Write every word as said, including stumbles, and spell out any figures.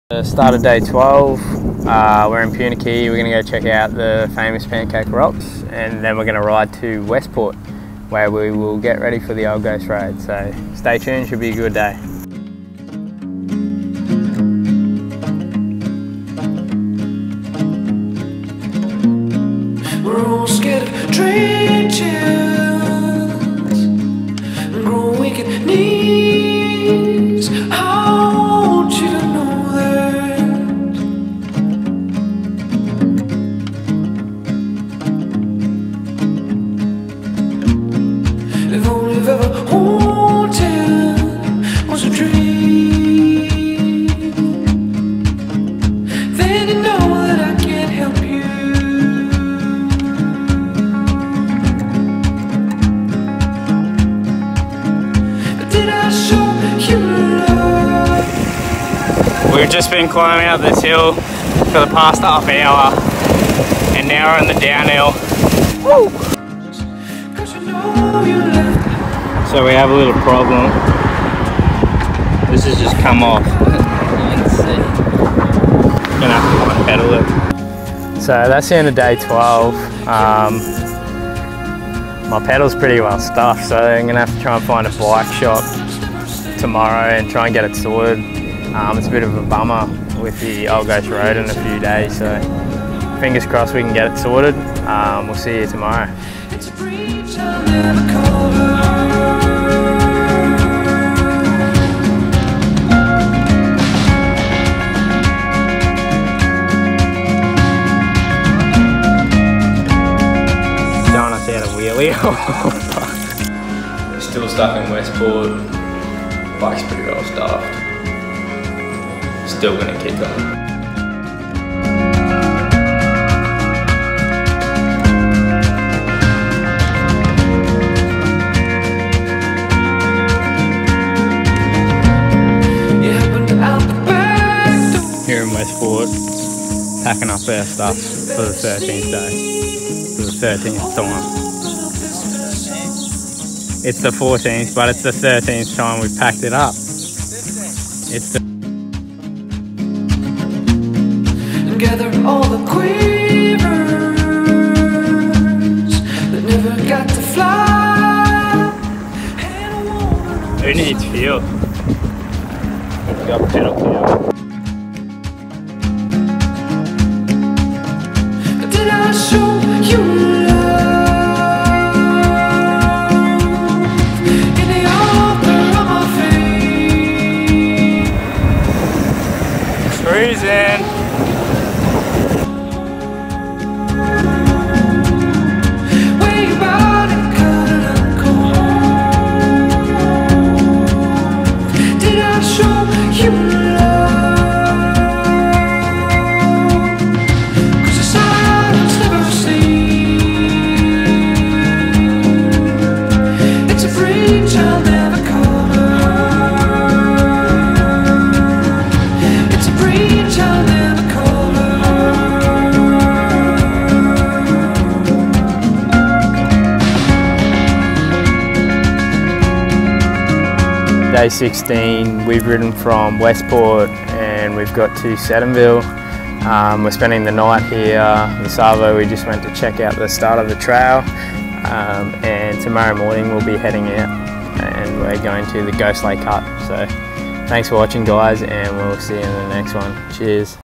Uh, Start of day twelve, uh, we're in Punakee. We're going to go check out the famous Pancake Rocks, and then we're going to ride to Westport where we will get ready for the Old Ghost Road. So stay tuned, should be a good day. We're all scared of trenches and grow weak at knees. I want you to know that if all you've ever wanted was a dream, then you know that I can't help you. We've just been climbing up this hill for the past half hour, and now we're on the downhill. Woo! So we have a little problem. This has just come off. Gonna have to one pedal it. So that's the end of day twelve. Um, my pedal's pretty well stuffed, so I'm gonna have to try and find a bike shop tomorrow and try and get it sorted. Um, it's a bit of a bummer with the Old Ghost Road in a few days, so fingers crossed we can get it sorted. Um, we'll see you tomorrow. Don't want to see how to wheelie. We're still stuck in Westport. Bike's pretty well stuffed. Still gonna kick on. Here in Westport, packing up our stuff for the thirteenth day, for the thirteenth time. It's the fourteenth, but it's the thirteenth time we've packed it up. It's the gather all the quivers that never got to fly. Who needs fuel? We've got pedal fuel. Did I show you love in the altar of my faith? Cruising. Day sixteen, we've ridden from Westport and we've got to Seddonville. Um, we're spending the night here. The Savo, we just went to check out the start of the trail, um, and tomorrow morning we'll be heading out and we're going to the Ghost Lake Hut. So thanks for watching guys, and we'll see you in the next one. Cheers.